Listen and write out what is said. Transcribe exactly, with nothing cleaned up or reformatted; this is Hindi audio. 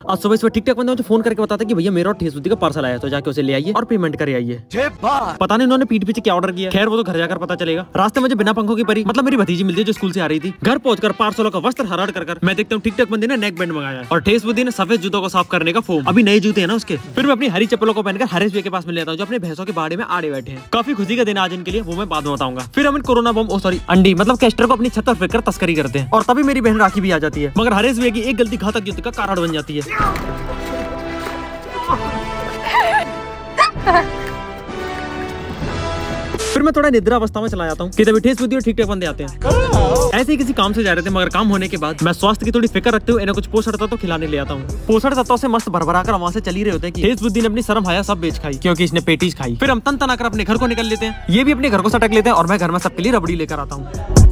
आज सुबह सुबह ठीक ठाक बंदा मुझे फोन करके बताता कि भैया मेरा और ठेसबुद्धि का पार्सल आया, तो जाके उसे ले आइए और पेमेंट कर आइए। पता नहीं उन्होंने पीठ पीछे क्या ऑर्डर किया, खैर वो तो घर जाकर पता चलेगा। रास्ते में मुझे बिना पंखों की परी मतलब मेरी भतीजी मिलती है जो स्कूल से आ रही थी। घर पहुंचकर पार्सलों का वस्त्र हराड़ कर कर मैं देखता हूँ ठीक ठाक बंदे ने नेक बैंड मंगाया और ठेसबुद्धि ने सफेद जूतों को साफ करने का फोम। अभी नए जूते हैं ना उसके। फिर मैं अपनी हरी चप्पलों को पहनकर हरेश भैया के पास मिल लेता हूँ जो अपने भैंसों के बाड़े में आड़े बैठे हैं। काफी खुशी का दिन आज इनके लिए, वो मैं बाद में बताऊंगा। फिर हम कोरोना बम ओ सॉरी अंडी मतलब कैस्टर को अपनी छत पर फेंक कर तस्करी करते हैं और तभी मेरी बहन राखी भी आ जाती है, मगर हरेश भैया की एक गलती घातक युद्ध का कारण बन जाती है। फिर मैं थोड़ा निद्रा अवस्था में चला जाता हूँ कि तभी ठेसबुद्धि और ठीक ठाक बंदे आते हैं। ऐसे ही किसी काम से जा रहे थे, मगर काम होने के बाद मैं स्वास्थ्य की थोड़ी फिक्र रखते हुए इन्हें कुछ पोषण तत्व तो खिलाने ले आता हूँ। पोषण तत्वों से मस्त भरभरा कर वहाँ से चली रहे होते हैं कि ठेसबुद्धि ने अपनी शर्म हाया सब बेच खाई क्योंकि इसने पेटीज खाई। फिर हम तन तना कर अपने घर को निकल लेते हैं, ये भी अपने घर को सटक लेते हैं और मैं घर में सबके लिए रबड़ी लेकर आता हूँ।